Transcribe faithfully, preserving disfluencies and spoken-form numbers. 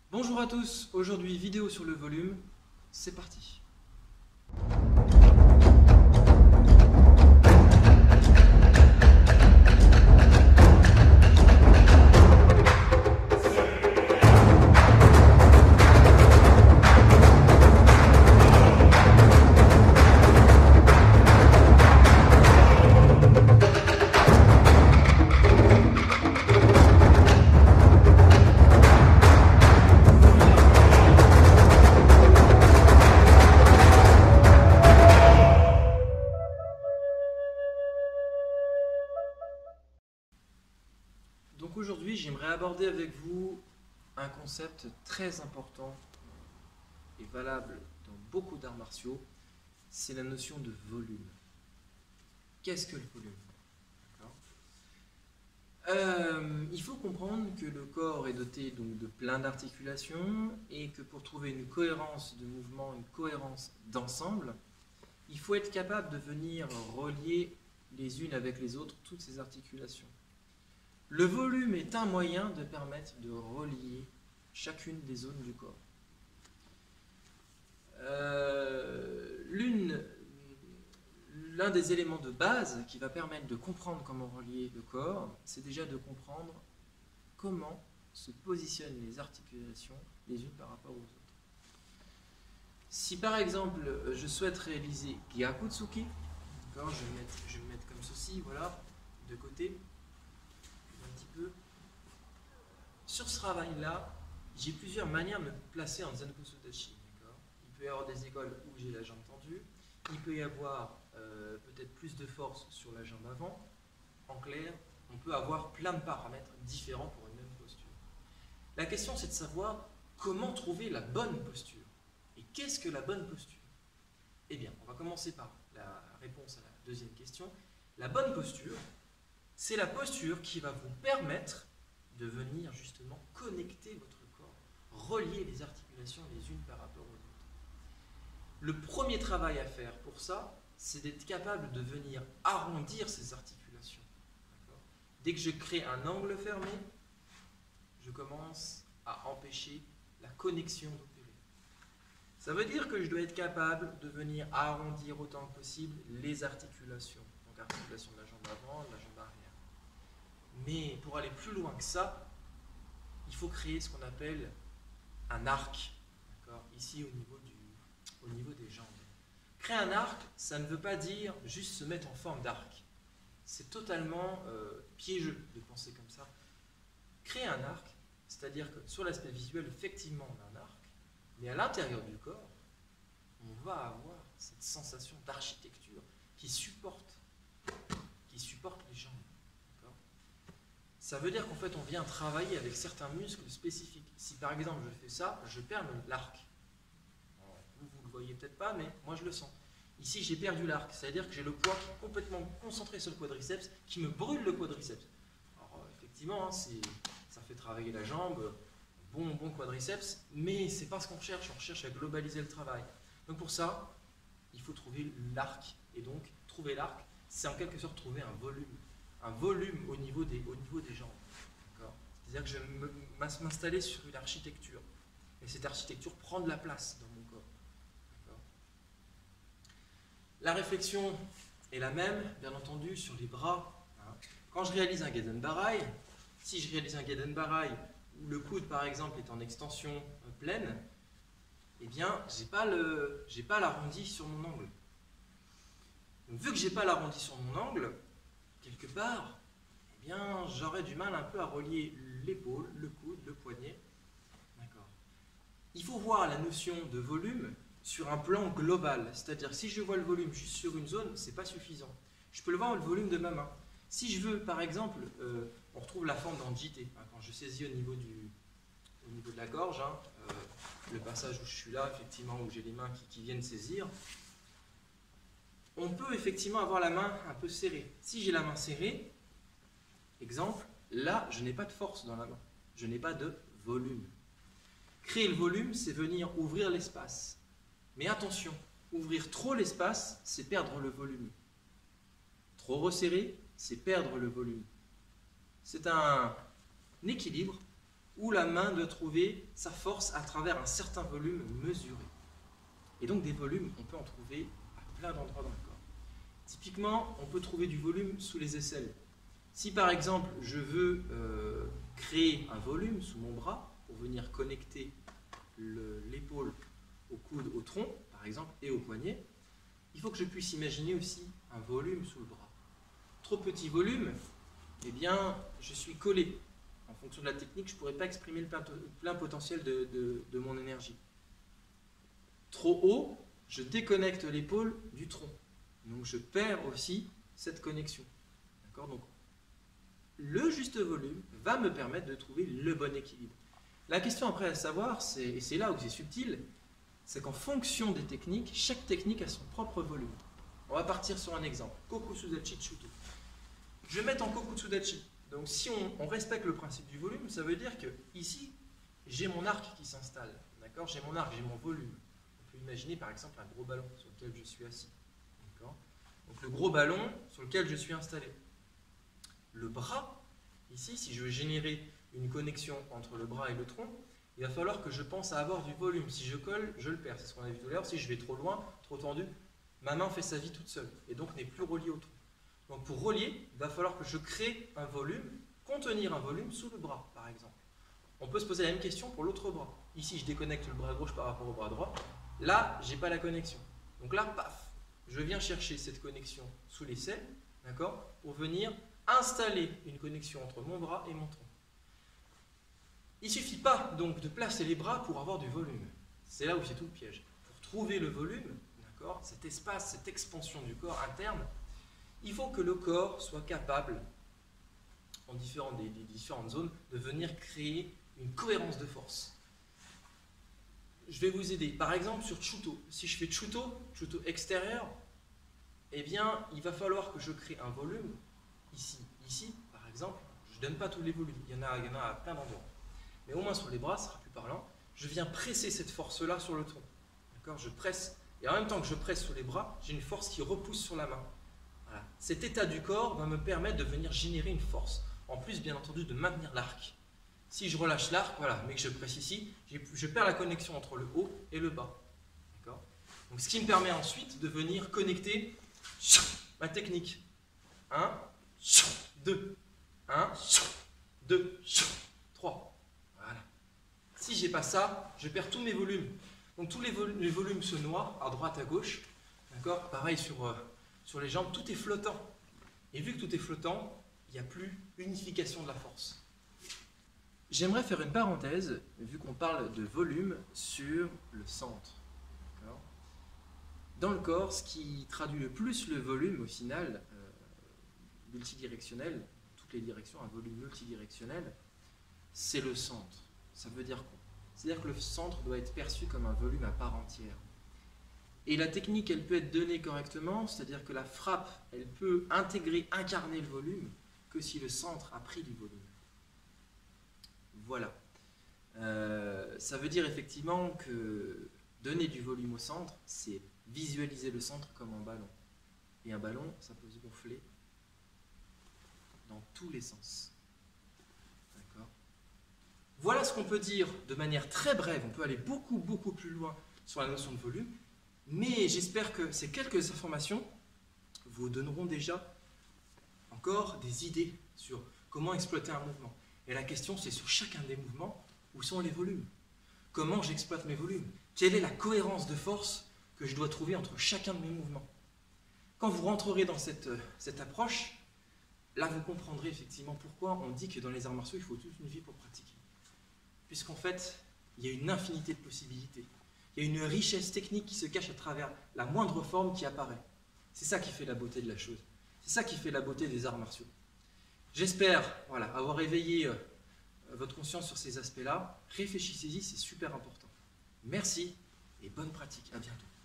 Bonjour à tous, aujourd'hui vidéo sur le volume, c'est parti. Donc aujourd'hui, j'aimerais aborder avec vous un concept très important et valable dans beaucoup d'arts martiaux, c'est la notion de volume. Qu'est-ce que le volume? euh, Il faut comprendre que le corps est doté donc de plein d'articulations et que pour trouver une cohérence de mouvement, une cohérence d'ensemble, il faut être capable de venir relier les unes avec les autres toutes ces articulations. Le volume est un moyen de permettre de relier chacune des zones du corps. Euh, l'une, l'un des éléments de base qui va permettre de comprendre comment relier le corps, c'est déjà de comprendre comment se positionnent les articulations les unes par rapport aux autres. Si par exemple je souhaite réaliser Gyakutsuki, je vais me mettre, je vais me mettre comme ceci, voilà, de côté. Peu. Sur ce travail-là, j'ai plusieurs manières de me placer en Zenkusu Dashi. Il peut y avoir des écoles où j'ai la jambe tendue, il peut y avoir euh, peut-être plus de force sur la jambe avant. En clair, on peut avoir plein de paramètres différents pour une même posture. La question, c'est de savoir comment trouver la bonne posture. Et qu'est-ce que la bonne posture? Eh bien, on va commencer par la réponse à la deuxième question. La bonne posture, c'est la posture qui va vous permettre de venir justement connecter votre corps, relier les articulations les unes par rapport aux autres. Le premier travail à faire pour ça, c'est d'être capable de venir arrondir ces articulations. Dès que je crée un angle fermé, je commence à empêcher la connexion d'opérer. Ça veut dire que je dois être capable de venir arrondir autant que possible les articulations. Donc articulation de la jambe avant, de la jambe arrière. Mais pour aller plus loin que ça, il faut créer ce qu'on appelle un arc, ici au niveau, du, au niveau des jambes. Créer un arc, ça ne veut pas dire juste se mettre en forme d'arc. C'est totalement euh, piégeux de penser comme ça. Créer un arc, c'est-à-dire que sur l'aspect visuel, effectivement, on a un arc, mais à l'intérieur du corps, on va avoir cette sensation d'architecture qui supporte, qui supporte les jambes. Ça veut dire qu'en fait, on vient travailler avec certains muscles spécifiques. Si par exemple, je fais ça, je perds l'arc. Vous, vous le voyez peut-être pas, mais moi, je le sens. Ici, j'ai perdu l'arc. C'est-à-dire que j'ai le poids complètement concentré sur le quadriceps qui me brûle le quadriceps. Alors, effectivement, hein, ça fait travailler la jambe, bon, bon quadriceps, mais c'est pas ce qu'on cherche. On cherche à globaliser le travail. Donc pour ça, il faut trouver l'arc. Et donc, trouver l'arc, c'est en quelque sorte trouver un volume. un volume au niveau des, au niveau des jambes. C'est-à-dire que je vais m'installer sur une architecture. Et cette architecture prend de la place dans mon corps. La réflexion est la même, bien entendu, sur les bras. Quand je réalise un Gedenbarai, si je réalise un Gedenbarai où le coude, par exemple, est en extension pleine, eh bien, je n'ai pas le, j'ai pas l'arrondi sur mon angle. Donc, vu que je n'ai pas l'arrondi sur mon angle, quelque part, eh bien, j'aurais du mal un peu à relier l'épaule, le coude, le poignet. D'accord. Il faut voir la notion de volume sur un plan global. C'est-à-dire, si je vois le volume juste sur une zone, ce n'est pas suffisant. Je peux le voir le volume de ma main. Si je veux, par exemple, euh, on retrouve la forme dans J T. Hein, quand je saisis au niveau, du, au niveau de la gorge, hein, euh, le passage où je suis là, effectivement, où j'ai les mains qui, qui viennent saisir, on peut effectivement avoir la main un peu serrée. Si j'ai la main serrée, exemple, là, je n'ai pas de force dans la main. Je n'ai pas de volume. Créer le volume, c'est venir ouvrir l'espace. Mais attention, ouvrir trop l'espace, c'est perdre le volume. Trop resserrer, c'est perdre le volume. C'est un équilibre où la main doit trouver sa force à travers un certain volume mesuré. Et donc des volumes, on peut en trouver à plein d'endroits dans le corps. Typiquement, on peut trouver du volume sous les aisselles. Si par exemple, je veux euh, créer un volume sous mon bras pour venir connecter l'épaule au coude, au tronc, par exemple, et au poignet, il faut que je puisse imaginer aussi un volume sous le bras. Trop petit volume, eh bien, je suis collé. En fonction de la technique, je ne pourrais pas exprimer le plein, plein potentiel de, de, de mon énergie. Trop haut, je déconnecte l'épaule du tronc. Donc je perds aussi cette connexion. D'accord ? Donc le juste volume va me permettre de trouver le bon équilibre. La question après à savoir, et c'est là où c'est subtil, c'est qu'en fonction des techniques, chaque technique a son propre volume. On va partir sur un exemple. Kokusudachi Shuto. Je vais mettre en Kokusudachi. Donc si on, on respecte le principe du volume, ça veut dire que ici, j'ai mon arc qui s'installe. D'accord ? J'ai mon arc, j'ai mon volume. On peut imaginer par exemple un gros ballon sur lequel je suis assis. D'accord ? Donc le gros ballon sur lequel je suis installé. Le bras, ici, si je veux générer une connexion entre le bras et le tronc, il va falloir que je pense à avoir du volume. Si je colle, je le perds. C'est ce qu'on a vu tout à l'heure. Si je vais trop loin, trop tendu, ma main fait sa vie toute seule et donc n'est plus reliée au tronc. Donc pour relier, il va falloir que je crée un volume, contenir un volume sous le bras, par exemple. On peut se poser la même question pour l'autre bras. Ici, je déconnecte le bras gauche par rapport au bras droit. Là, je n'ai pas la connexion. Donc là, paf, je viens chercher cette connexion sous l'aisselle, d'accord, pour venir installer une connexion entre mon bras et mon tronc. Il ne suffit pas donc de placer les bras pour avoir du volume. C'est là où c'est tout le piège. Pour trouver le volume, d'accord, cet espace, cette expansion du corps interne, il faut que le corps soit capable, en différentes, des, des différentes zones, de venir créer une cohérence de force. Je vais vous aider. Par exemple, sur Chuto. Si je fais Chuto, Chuto extérieur, eh bien, il va falloir que je crée un volume, ici, ici, par exemple. Je ne donne pas tous les volumes, il y en a, il y en a à plein d'endroits. Mais au moins sur les bras, ce sera plus parlant. Je viens presser cette force-là sur le tronc. D'accord ? Je presse. Et en même temps que je presse sur les bras, j'ai une force qui repousse sur la main. Voilà. Cet état du corps va me permettre de venir générer une force. En plus, bien entendu, de maintenir l'arc. Si je relâche l'arc, voilà, mais que je presse ici, je perds la connexion entre le haut et le bas. D'accord ? Donc, ce qui me permet ensuite de venir connecter ma technique. un, deux, un, deux, trois. Voilà. Si je n'ai pas ça, je perds tous mes volumes. Donc tous les, vol les volumes se noient à droite, à gauche. D'accord ? Pareil sur, euh, sur les jambes, tout est flottant. Et vu que tout est flottant, il n'y a plus unification de la force. J'aimerais faire une parenthèse, vu qu'on parle de volume, sur le centre. Dans le corps, ce qui traduit le plus le volume au final, euh, multidirectionnel, toutes les directions, un volume multidirectionnel, c'est le centre. Ça veut dire quoi? C'est-à-dire que le centre doit être perçu comme un volume à part entière. Et la technique, elle peut être donnée correctement, c'est-à-dire que la frappe, elle peut intégrer, incarner le volume, que si le centre a pris du volume. Voilà. Euh, ça veut dire effectivement que donner du volume au centre, c'est visualiser le centre comme un ballon. Et un ballon, ça peut se gonfler dans tous les sens. D'accord ? Voilà ce qu'on peut dire de manière très brève. On peut aller beaucoup, beaucoup plus loin sur la notion de volume. Mais j'espère que ces quelques informations vous donneront déjà encore des idées sur comment exploiter un mouvement. Et la question, c'est sur chacun des mouvements, où sont les volumes? Comment j'exploite mes volumes? Quelle est la cohérence de force que je dois trouver entre chacun de mes mouvements? Quand vous rentrerez dans cette, cette approche, là vous comprendrez effectivement pourquoi on dit que dans les arts martiaux, il faut toute une vie pour pratiquer. Puisqu'en fait, il y a une infinité de possibilités. Il y a une richesse technique qui se cache à travers la moindre forme qui apparaît. C'est ça qui fait la beauté de la chose. C'est ça qui fait la beauté des arts martiaux. J'espère voilà, avoir éveillé euh, votre conscience sur ces aspects-là. Réfléchissez-y, c'est super important. Merci et bonne pratique. À bientôt.